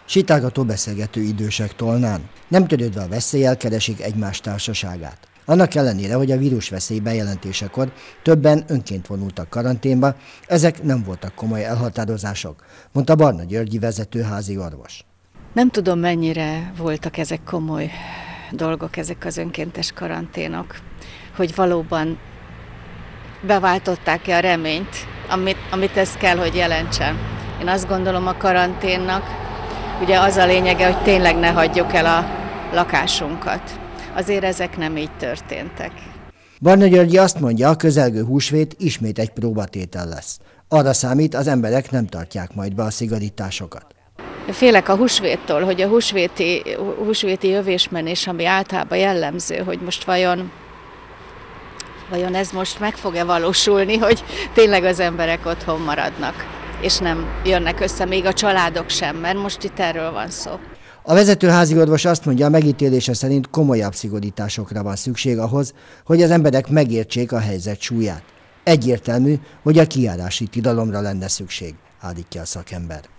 Sétálgató beszélgető idősek tolnán. Nem törődve a veszéllyel keresik egymás társaságát. Annak ellenére, hogy a vírusveszély bejelentésekor többen önként vonultak karanténba, ezek nem voltak komoly elhatározások, mondta Barna Györgyi vezetőházi orvos. Nem tudom, mennyire voltak ezek komoly dolgok, ezek az önkéntes karanténok, hogy valóban beváltották-e a reményt, amit ez kell, hogy jelentsen. Én azt gondolom, a karanténnak ugye az a lényege, hogy tényleg ne hagyjuk el a lakásunkat. Azért ezek nem így történtek. Barna Györgyi azt mondja, a közelgő húsvét ismét egy próbatétel lesz. Arra számít, az emberek nem tartják majd be a szigorításokat. Félek a húsvéttől, hogy a húsvéti jövésmenés, ami általában jellemző, hogy most vajon ez most meg fog-e valósulni, hogy tényleg az emberek otthon maradnak, és nem jönnek össze, még a családok sem, mert most itt erről van szó. A vezetőházi orvos azt mondja, a megítélése szerint komolyabb szigorításokra van szükség ahhoz, hogy az emberek megértsék a helyzet súlyát. Egyértelmű, hogy a kijárási tilalomra lenne szükség, állítja a szakember.